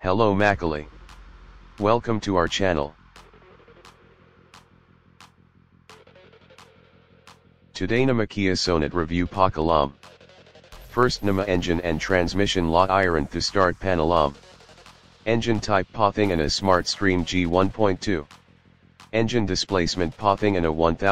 Hello Macaulay. Welcome to our channel. Today Nama Kia Sonet review Pakalam. First Nama engine and transmission la iron to start Panalam. Engine type Pathingana Smart Stream G1.2. Engine displacement Pathingana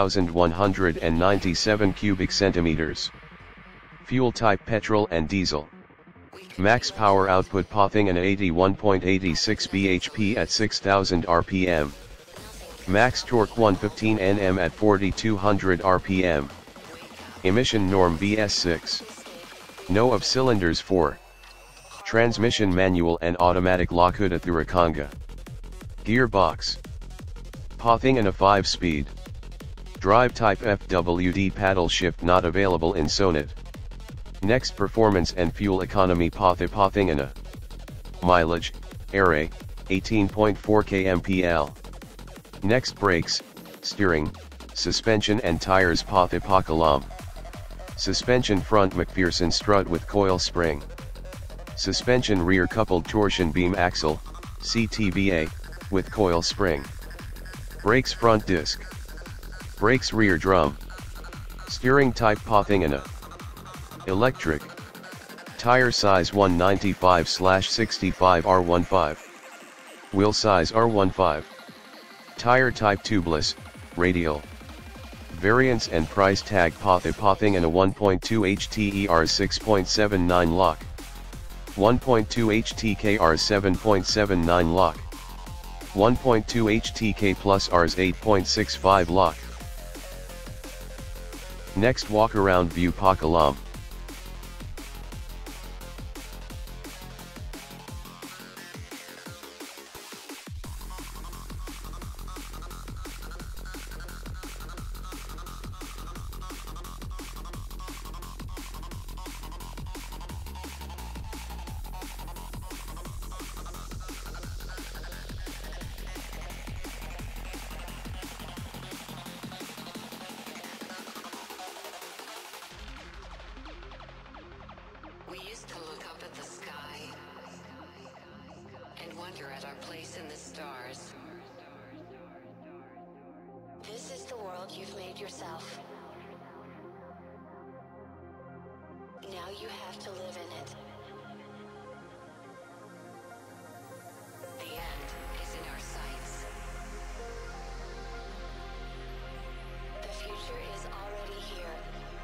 1197 cubic centimeters. Fuel type petrol and diesel. Max power output Pathingana 81.86 bhp at 6000 rpm. Max torque 115 Nm at 4200 rpm. Emission norm BS6. No of cylinders 4. Transmission manual and automatic Lakhuda Thurakanga. Gearbox. Pathingana 5-speed. Drive type FWD paddle shift not available in Sonet. Next performance and fuel economy Pathingana. Mileage, array, 18.4 kmpl. Next brakes, steering, suspension and tires Pakalam. Suspension front McPherson strut with coil spring. Suspension rear coupled torsion beam axle, CTBA, with coil spring. Brakes front disc. Brakes rear drum. Steering type Pathingana. Electric. Tire size 195/65 R15. Wheel size R15. Tire type tubeless, radial. Variants and price tag Pathingana 1.2 HTER 6.79 lock. 1.2 HTKR 7.79 lock. 1.2 HTK plus Rs 8.65 lock. Next walk around view Pakalam. We used to look up at the sky and wonder at our place in the stars. This is the world you've made yourself. Now you have to live in it. The end is in our sights. The future is already here.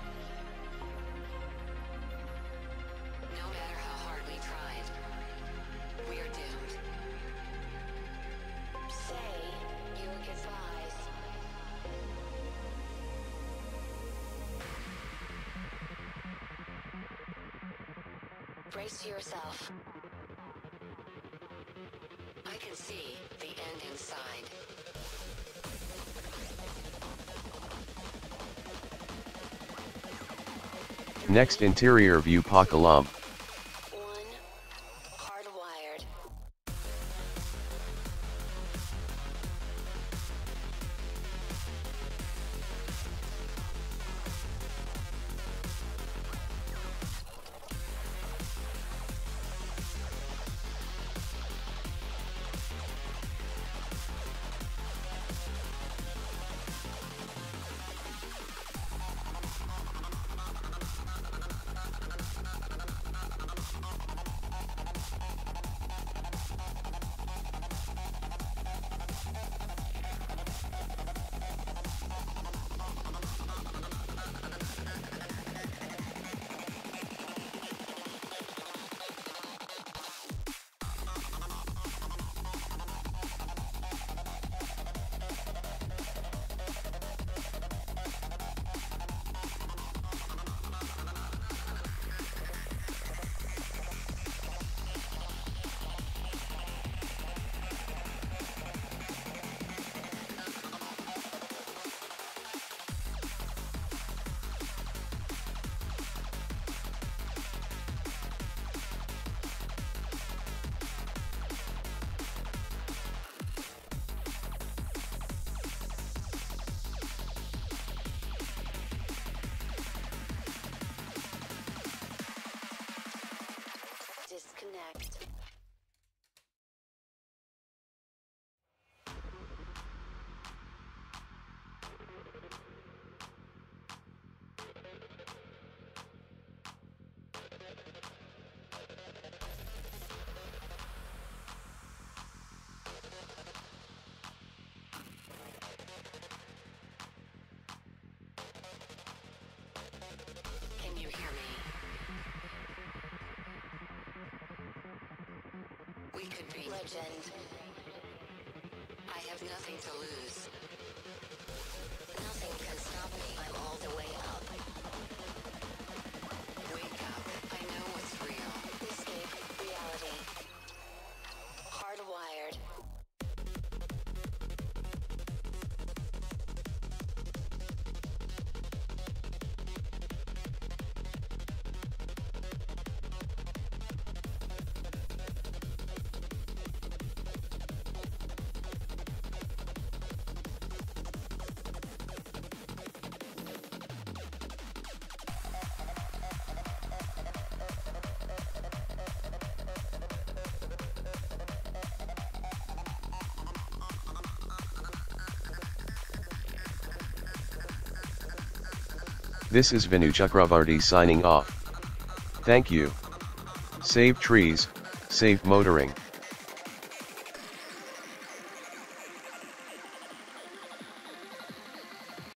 No matter how hard we tried, we are doomed. Say your goodbyes. Brace yourself. I can see the end inside. Next interior view Pakalam. Hardwired. We could be legend. I have nothing to lose. Nothing can stop me. I'm all the way up. Wake up. I know what's real. Escape reality. Hardwired. This is Vinu Chakravarti signing off. Thank you. Save trees, save motoring.